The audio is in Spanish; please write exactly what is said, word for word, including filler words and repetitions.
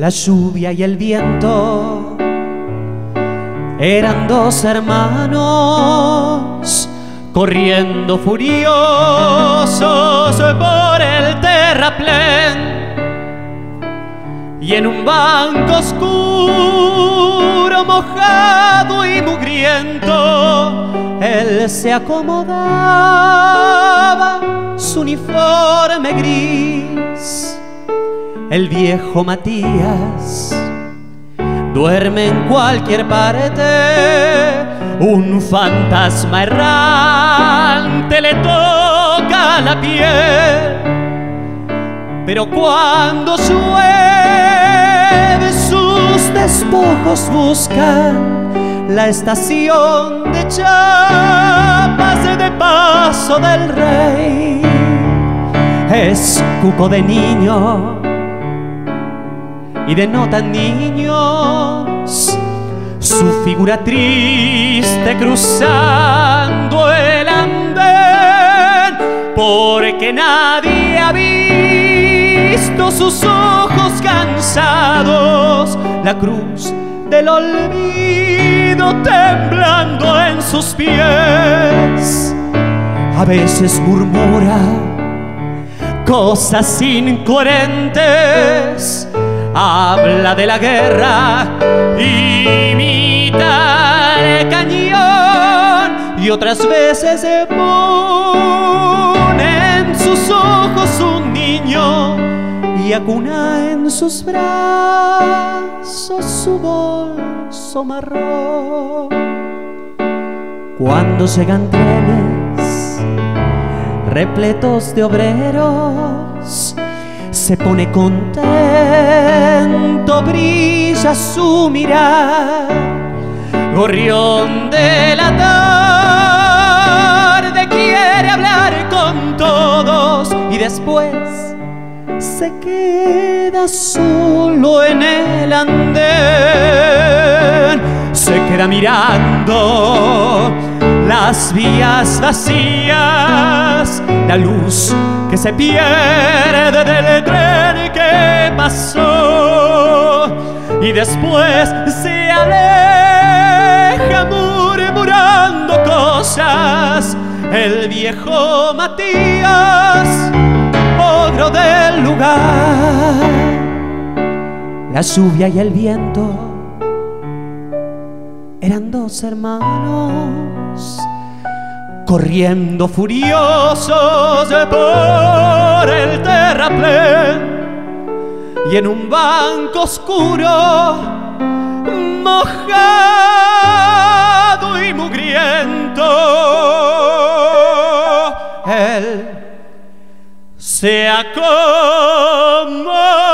La lluvia y el viento eran dos hermanos corriendo furiosos por el terraplén, y en un banco oscuro, mojado y mugriento, él se acomodaba su uniforme gris. El viejo Matías duerme en cualquier parte, un fantasma errante le toca la piel. Pero cuando llueve, sus despojos buscan la estación de Chiapas de Paso del Rey. Es cuco de niño y denotan niños su figura triste cruzando el andén, porque nadie ha visto sus ojos cansados, la cruz del olvido temblando en sus pies. A veces murmura cosas incoherentes, habla de la guerra, imita el cañón, y otras veces se pone en sus ojos un niño y acuna en sus brazos su bolso marrón. Cuando llegan trenes repletos de obreros, se pone contento, brilla su mirar. Gorrión de la tarde quiere hablar con todos y después se queda solo en el andén. Se queda mirando las vías vacías, la luz que se pierde del tren que pasó, y después se aleja murmurando cosas el viejo Matías, ogro del lugar. La lluvia y el viento eran dos hermanos corriendo furiosos por el terraplén, y en un banco oscuro, mojado y mugriento, él se acomoda.